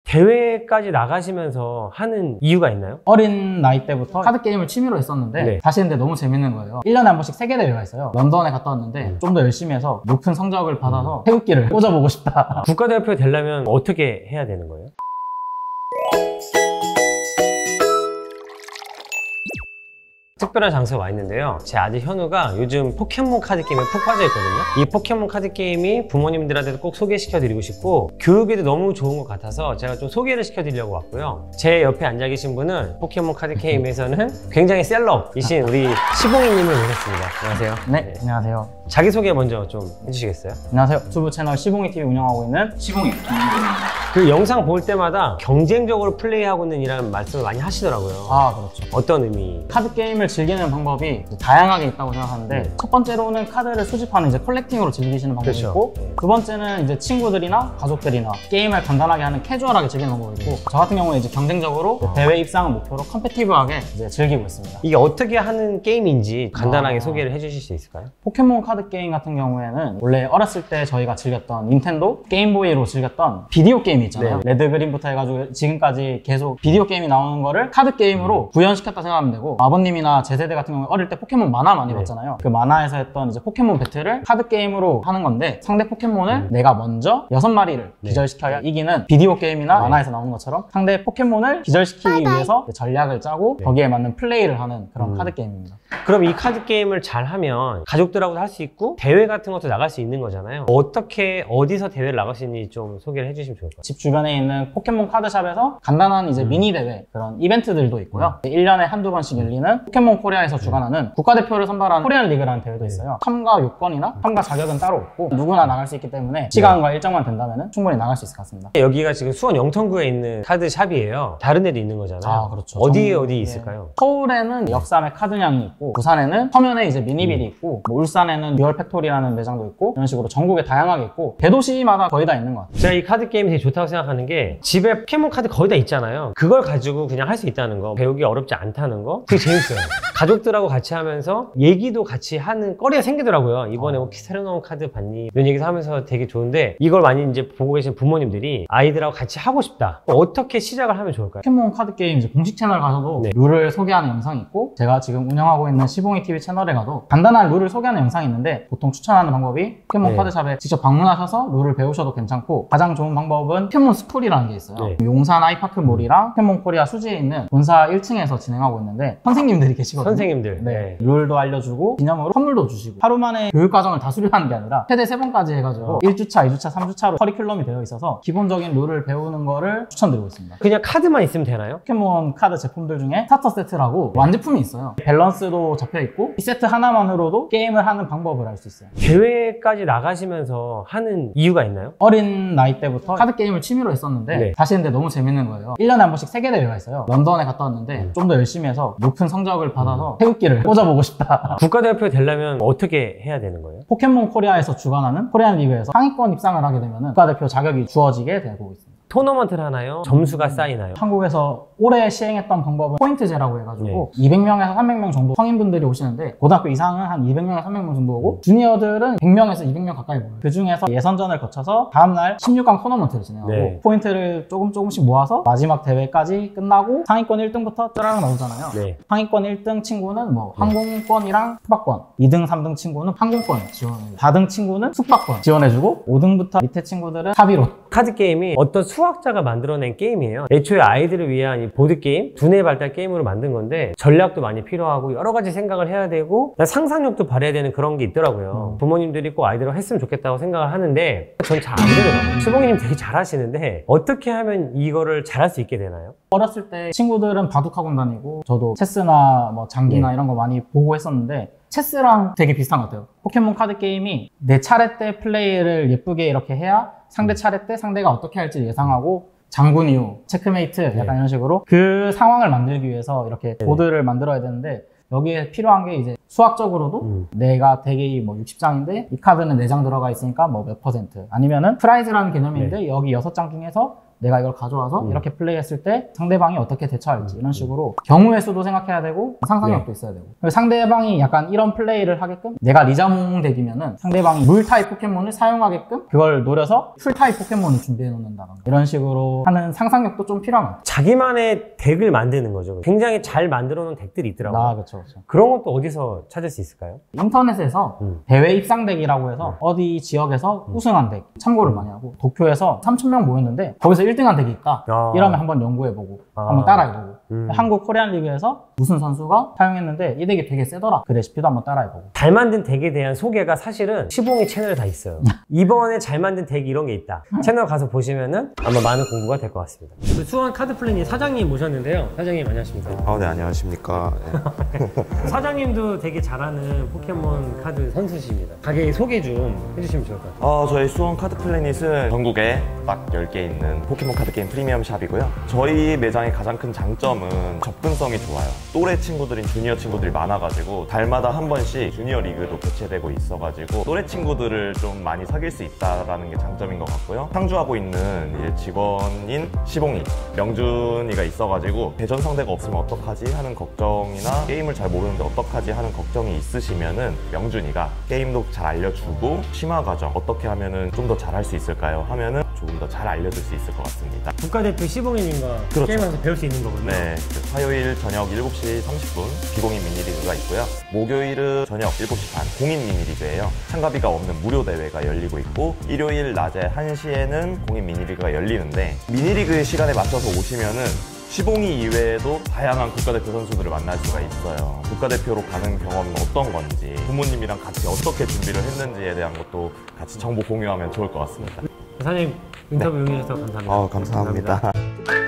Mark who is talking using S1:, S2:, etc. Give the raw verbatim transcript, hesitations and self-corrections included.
S1: 대회까지 나가시면서 하는 이유가 있나요?
S2: 어린 나이 때부터 카드 게임을 취미로 했었는데
S1: 네.
S2: 다시 했는데 너무 재밌는 거예요. 일 년에 한 번씩 세계 대회가 있어요. 런던에 갔다 왔는데
S1: 음.
S2: 좀 더 열심히 해서 높은 성적을 받아서 태극기를 꽂아보고 싶다.
S1: 국가대표 되려면 어떻게 해야 되는 거예요? 특별한 장소에 와 있는데요. 제 아들 현우가 요즘 포켓몬 카드 게임에 푹 빠져 있거든요. 이 포켓몬 카드 게임이 부모님들한테도 꼭 소개시켜 드리고 싶고 교육에도 너무 좋은 것 같아서 제가 좀 소개를 시켜 드리려고 왔고요. 제 옆에 앉아 계신 분은 포켓몬 카드 게임에서는 굉장히 셀럽이신 우리 시봉이님을 모셨습니다. 안녕하세요.
S2: 네,
S1: 네.
S2: 안녕하세요.
S1: 자기소개 먼저 좀 해주시겠어요?
S2: 안녕하세요. 유튜브 채널 시봉이티비 운영하고 있는 시봉이 김민규입니다.
S1: 그 영상 볼 때마다 경쟁적으로 플레이하고 있는 이라는 말씀을 많이 하시더라고요.
S2: 아, 그렇죠.
S1: 어떤 의미?
S2: 카드 게임을 즐기는 방법이 다양하게 있다고 생각하는데
S1: 네.
S2: 첫 번째로는 카드를 수집하는 이제 컬렉팅으로 즐기시는 방법이
S1: 그렇죠.
S2: 있고
S1: 네.
S2: 두 번째는 이제 친구들이나 가족들이나 게임을 간단하게 하는 캐주얼하게 즐기는 방법이 있고 저 같은 경우는 이제 경쟁적으로 대회 입상을 목표로 컴페티티브하게 이제 즐기고 있습니다.
S1: 이게 어떻게 하는 게임인지 간단하게
S2: 아.
S1: 소개를 해주실 수 있을까요?
S2: 포켓몬 카드 게임 같은 경우에는 원래 어렸을 때 저희가 즐겼던 닌텐도 게임보이로 즐겼던 비디오 게임이 있잖아요.
S1: 네.
S2: 레드그린부터 해가지고 지금까지 계속 비디오 게임이 나오는 거를 카드 게임으로
S1: 음.
S2: 구현시켰다 생각하면 되고 아버님이나 제 세대 같은 경우에 어릴 때 포켓몬 만화 많이
S1: 네.
S2: 봤잖아요. 그 만화에서 했던 이제 포켓몬 배틀을 카드 게임으로 하는 건데 상대 포켓몬을
S1: 음.
S2: 내가 먼저 여섯 마리를
S1: 네.
S2: 기절시켜야 이기는 비디오 게임이나
S1: 네.
S2: 만화에서 나오는 것처럼 상대 포켓몬을 기절시키기 위해서 전략을 짜고
S1: 네.
S2: 거기에 맞는 플레이를 하는 그런
S1: 음.
S2: 카드 게임입니다.
S1: 그럼 이 카드 게임을 잘 하면 가족들하고도 할 수 있고 대회 같은 것도 나갈 수 있는 거잖아요. 어떻게 어디서 대회를 나갈 수 있는지 좀 소개를 해주시면 좋을 것 같아요.
S2: 집 주변에 있는 포켓몬 카드샵에서 간단한 이제
S1: 음.
S2: 미니 대회 그런 이벤트들도 있고요. 일 년에 한두 번씩 열리는 포켓몬 코리아에서 주관하는 국가대표를 선발하는 코리안 리그라는 대회도 있어요. 참가 요건이나 참가 자격은 따로 없고 누구나 나갈 수 있기 때문에 시간과 일정만 된다면 충분히 나갈 수 있을 것 같습니다.
S1: 여기가 지금 수원 영천구에 있는 카드 샵이에요. 다른 데도 있는 거잖아요.
S2: 아, 그렇죠.
S1: 어디에
S2: 정-
S1: 어디
S2: 네.
S1: 있을까요?
S2: 서울에는 역삼에 카드냥이 있고 부산에는 서면에 이제 미니빌이 있고 뭐 울산에는 듀얼 팩토리라는 매장도 있고 이런 식으로 전국에 다양하게 있고 대도시마다 거의 다 있는 것 같아요.
S1: 제가 이 카드 게임이 되게 좋다고 생각하는 게 집에 포켓몬 카드 거의 다 있잖아요. 그걸 가지고 그냥 할 수 있다는 거, 배우기 어렵지 않다는 거 되게 재밌어요. 가족들하고 같이 하면서 얘기도 같이 하는 거리가 생기더라고요. 이번에 뭐 새로 나온 카드 봤니? 이런 얘기도 하면서 되게 좋은데 이걸 많이 이제 보고 계신 부모님들이 아이들하고 같이 하고 싶다. 어떻게 시작을 하면 좋을까요?
S2: 포켓몬 카드 게임 이제 공식 채널 가서도
S1: 네.
S2: 룰을 소개하는 영상이 있고 제가 지금 운영하고 있는 시봉이티비 채널에 가도 간단한 룰을 소개하는 영상이 있는데 보통 추천하는 방법이 포켓몬
S1: 네.
S2: 카드샵에 직접 방문하셔서 룰을 배우셔도 괜찮고 가장 좋은 방법은 포켓몬 스쿨이라는 게 있어요.
S1: 네.
S2: 용산 아이파크몰이랑 포켓몬 코리아 수지에 있는 본사 일 층에서 진행하고 있는데 선생님들이 계시거든요.
S1: 선생님들.
S2: 네. 룰도 알려주고 기념으로 선물도 주시고 하루 만에 교육과정을 다 수료하는 게 아니라 최대 세 번까지 해가지고
S1: 어.
S2: 일 주차, 이 주차, 삼 주차로 커리큘럼이 되어 있어서 기본적인 룰을 배우는 거를 추천드리고 있습니다.
S1: 그냥 카드만 있으면 되나요?
S2: 포켓몬 카드 제품들 중에 스타터 세트라고 완제품이 있어요. 밸런스도 잡혀있고 이 세트 하나만으로도 게임을 하는 방법을 알 수 있어요.
S1: 대회까지 나가시면서 하는 이유가 있나요?
S2: 어린 나이 때부터 카드 게임을 취미로 했었는데
S1: 네.
S2: 다시 했는데 너무 재밌는 거예요. 일 년에 한 번씩 세계 대회가 있어요. 런던에 갔다 왔는데
S1: 음.
S2: 좀 더 열심히 해서 높은 성적을 받아서 태극기를 꽂아보고 싶다.
S1: 국가대표 되려면 어떻게 해야 되는 거예요?
S2: 포켓몬 코리아에서 주관하는 코리안 리그에서 상위권 입상을 하게 되면 국가대표 자격이 주어지게 되고 있습니다.
S1: 토너먼트를 하나요? 점수가 쌓이나요?
S2: 한국에서 올해 시행했던 방법은 포인트제라고 해가지고
S1: 네.
S2: 이백 명에서 삼백 명 정도 성인분들이 오시는데 고등학교 이상은 한 이백 명에서 삼백 명 정도 오고 주니어들은 백 명에서 이백 명 가까이 모여요. 그 중에서 예선전을 거쳐서 다음날 십육 강 토너먼트를 진행하고
S1: 네.
S2: 포인트를 조금 조금씩 모아서 마지막 대회까지 끝나고 상위권 일 등부터 쩌라락 나오잖아요.
S1: 네.
S2: 상위권 일 등 친구는 뭐
S1: 네.
S2: 항공권이랑 숙박권, 이 등, 삼 등 친구는 항공권 지원해주고 사 등 친구는 숙박권 지원해주고 오 등부터 밑에 친구들은 사비로.
S1: 카드 게임이 어떤 수학자가 만들어낸 게임이에요. 애초에 아이들을 위한 이 보드게임, 두뇌 발달 게임으로 만든 건데 전략도 많이 필요하고 여러 가지 생각을 해야 되고 상상력도 발휘해야 되는 그런 게 있더라고요.
S2: 음.
S1: 부모님들이 꼭 아이들하고 했으면 좋겠다고 생각을 하는데 전 잘 안 되더라고요. 수봉이님 되게 잘하시는데 어떻게 하면 이거를 잘할 수 있게 되나요?
S2: 어렸을 때 친구들은 바둑학원 다니고 저도 체스나 뭐 장기나
S1: 네.
S2: 이런 거 많이 보고 했었는데 체스랑 되게 비슷한 것 같아요. 포켓몬 카드 게임이 내 차례 때 플레이를 예쁘게 이렇게 해야 상대 차례 때 상대가 어떻게 할지 예상하고 장군 이후, 체크메이트 약간
S1: 네.
S2: 이런 식으로 그 상황을 만들기 위해서 이렇게 보드를 만들어야 되는데 여기에 필요한 게 이제 수학적으로도
S1: 음.
S2: 내가 대개이 뭐 육십 장인데 이 카드는 네 장 들어가 있으니까 뭐 몇 퍼센트 아니면은 프라이즈라는 개념인데
S1: 네.
S2: 여기 여섯 장 중에서 내가 이걸 가져와서
S1: 음.
S2: 이렇게 플레이했을 때 상대방이 어떻게 대처할지 이런 식으로 경우의 수도 생각해야 되고 상상력도
S1: 네.
S2: 있어야 되고 그리고 상대방이 약간 이런 플레이를 하게끔 내가 리자몽 덱이면은 상대방이 물 타입 포켓몬을 사용하게끔 그걸 노려서 풀 타입 포켓몬을 준비해 놓는다던가 이런 식으로 하는 상상력도 좀 필요한 것 같아요.
S1: 자기만의 덱을 만드는 거죠. 굉장히 잘 만들어 놓은 덱들이 있더라고요.
S2: 아, 그렇죠, 그렇죠.
S1: 그런 것도 어디서 찾을 수 있을까요?
S2: 인터넷에서
S1: 음.
S2: 대회 입상덱이라고 해서 어디 지역에서 우승한 덱 참고를 많이 하고 도쿄에서 삼천 명 모였는데 거기서 일 등한 덱이 있다
S1: 아.
S2: 이러면 한번 연구해보고
S1: 아.
S2: 한번 따라해보고
S1: 음.
S2: 한국 코리안 리그에서 무슨 선수가 사용했는데 이 덱이 되게 세더라 그 레시피도 한번 따라해보고
S1: 잘 만든 덱에 대한 소개가 사실은 시봉이 채널에 다 있어요. 이번에 잘 만든 덱 이런 게 있다. 채널 가서 보시면은 아마 많은 공부가 될 것 같습니다. 그 수원 카드 플래닛 사장님 모셨는데요. 사장님 안녕하십니까?
S3: 아, 네, 안녕하십니까. 네.
S1: 사장님도 되게 잘하는 포켓몬 카드 선수십니다. 가게 소개 좀 해주시면 좋을 것 같아요.
S3: 어, 저희 수원 카드 플래닛은 전국에 딱 열 개 있는 포켓몬 카드 게임 프리미엄 샵이고요. 저희 매장의 가장 큰 장점은 접근성이 좋아요. 또래 친구들인 주니어 친구들이 많아가지고 달마다 한 번씩 주니어 리그도 개최되고 있어가지고 또래 친구들을 좀 많이 사귈 수 있다는 게 장점인 것 같고요. 상주하고 있는 이제 직원인 시봉이, 명준이가 있어가지고 대전 상대가 없으면 어떡하지 하는 걱정이나 게임을 잘 모르는데 어떡하지 하는 걱정이 있으시면은 명준이가 게임도 잘 알려주고 심화 과정 어떻게 하면은 좀 더 잘할 수 있을까요? 하면은 조금 더 잘 알려줄 수 있을 것 같습니다.
S1: 국가대표 시봉이님과
S3: 그렇죠.
S1: 게임하면서 배울 수 있는 거군요.
S3: 네, 그 화요일 저녁 일곱 시 삼십 분 비공인 미니리그가 있고요. 목요일은 저녁 일곱 시 반 공인 미니리그예요. 참가비가 없는 무료 대회가 열리고 있고 일요일 낮에 한 시에는 공인 미니리그가 열리는데 미니리그 시간에 맞춰서 오시면은 시봉이 이외에도 다양한 국가대표 선수들을 만날 수가 있어요. 국가대표로 가는 경험은 어떤 건지 부모님이랑 같이 어떻게 준비를 했는지에 대한 것도 같이 정보 공유하면 좋을 것 같습니다.
S1: 사장님 인터뷰 응해주셔서 감사합니다.
S3: 어, 감사합니다.
S1: 감사합니다.